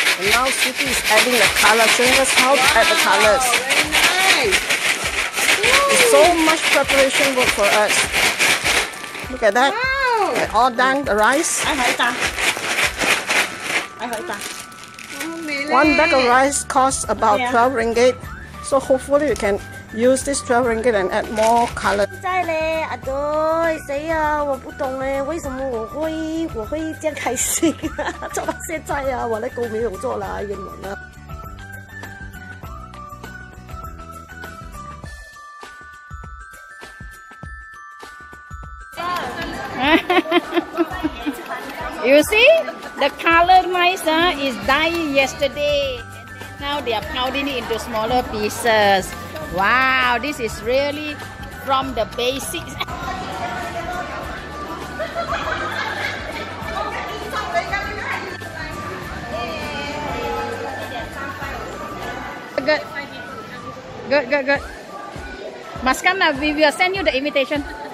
And now Siti is adding the color, showing us how to add the colors. Very nice. It's so much preparation work for us. Look at that. Wow. Okay, all done, the rice. One bag of rice costs about 12 ringgit. So hopefully we can use this 12 ringgit and add more color. 在嘞，阿对，谁呀？我不懂哎，为什么我会这样开心啊？做到现在啊，我的狗没有做了，英文啊。 You see, the color rice is dyed yesterday. Now they are pounding it into smaller pieces. Wow, this is really from the basics. Good. Good. Must come now. We will send you the invitation.